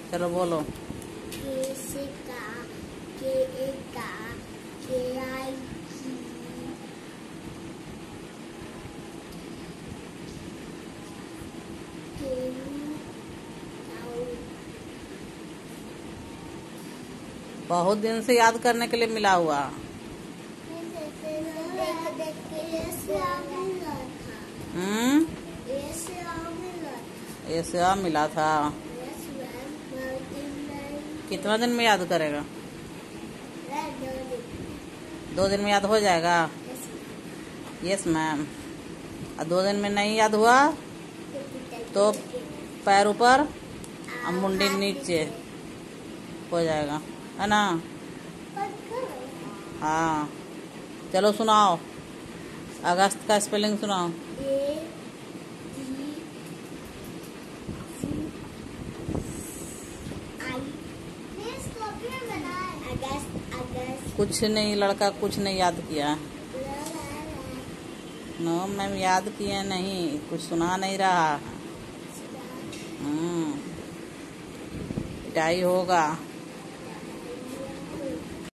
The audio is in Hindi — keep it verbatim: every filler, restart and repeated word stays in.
चलो बोलो। के से का, के ए का, के आई की, केलू काऊ। बहुत दिन से याद करने के लिए मिला हुआ। देख देख के ये से आ मिला था। हम्म ये से आ मिला था। ये से आ मिला था। यस मैम, मल्टी कितना दिन में याद करेगा? नहीं। दो दिन में याद हो जाएगा। Yes ma'am. और दो दिन में नहीं याद हुआ तो पैर ऊपर और मुंडी नीचे हो जाएगा, है ना? हाँ चलो सुनाओ, अगस्त का स्पेलिंग सुनाओ। कुछ नहीं लड़का, कुछ नहीं याद किया। नो मैम याद किए नहीं, कुछ सुना नहीं रहा। हम्म पिटाई होगा।